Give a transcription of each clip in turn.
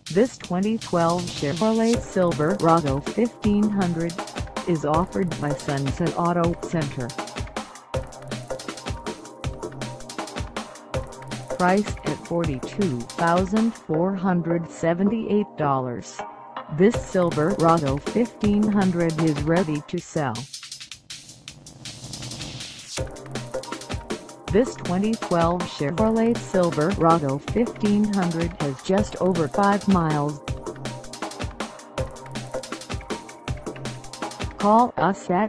This 2012 Chevrolet Silverado 1500 is offered by Sunset Auto Center. Priced at $42,478, this Silverado 1500 is ready to sell. This 2012 Chevrolet Silverado 1500 has just over 5 miles. Call us at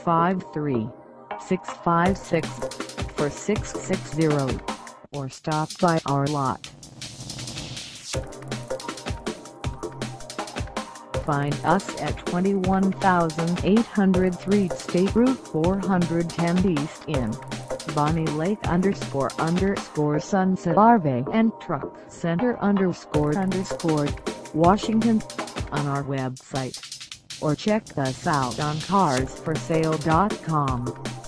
253-656-4660 or stop by our lot. Find us at 21803 State Route 410 East in Bonney Lake __ Sunset RV&TRUCK Center _ Washington on our website, or check us out on carsforsale.com.